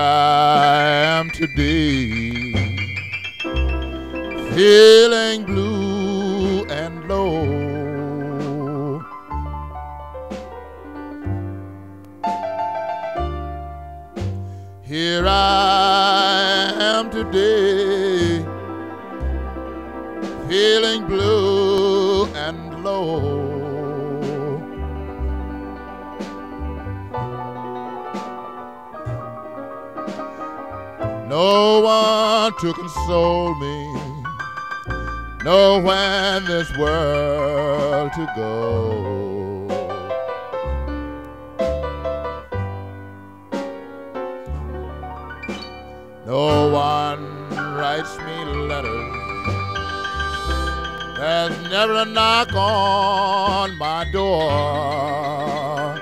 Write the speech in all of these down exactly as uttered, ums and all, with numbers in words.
I am today, feeling blue and low. Here I am today, feeling blue and low. No one to console me, nowhere in this world to go. No one writes me letters, there's never a knock on my door.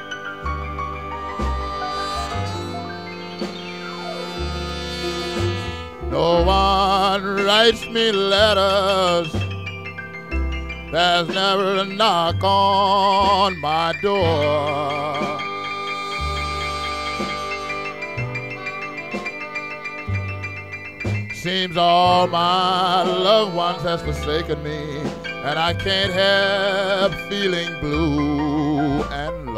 No one writes me letters, there's never a knock on my door. Seems all my loved ones has forsaken me, and I can't help feeling blue and